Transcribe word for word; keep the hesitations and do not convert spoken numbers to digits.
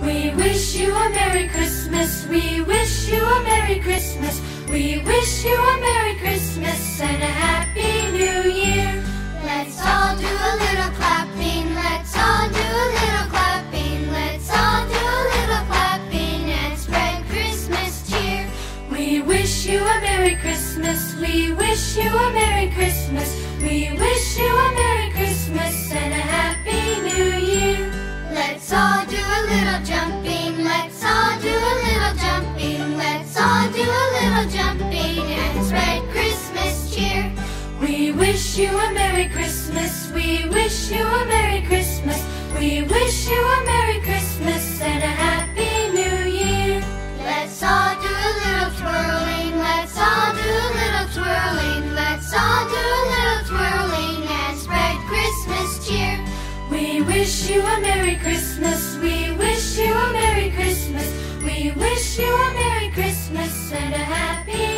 We wish you a Merry Christmas. We wish you a Merry Christmas. We wish you a Merry Christmas and a Happy New Year. Let's all do a little clapping. Let's all do a little clapping. Let's all do a little clapping and spread Christmas cheer. We wish you a Merry Christmas. We wish you a Merry Christmas. We wish you a Merry Christmas and a Happy New Year. Let's all do a little jumping. Let's all do a little jumping. Let's all do a little jumping and spread Christmas cheer. We wish you a Merry Christmas. We wish you a Merry Christmas. We wish you a Merry Christmas and a Happy New Year. Let's all do a little twirling. Let's all do a little twirling. Let's all do a little twirling and spread Christmas cheer. We wish you a Merry Christmas. We wish you a Merry Christmas. We wish you a Merry Christmas and a Happy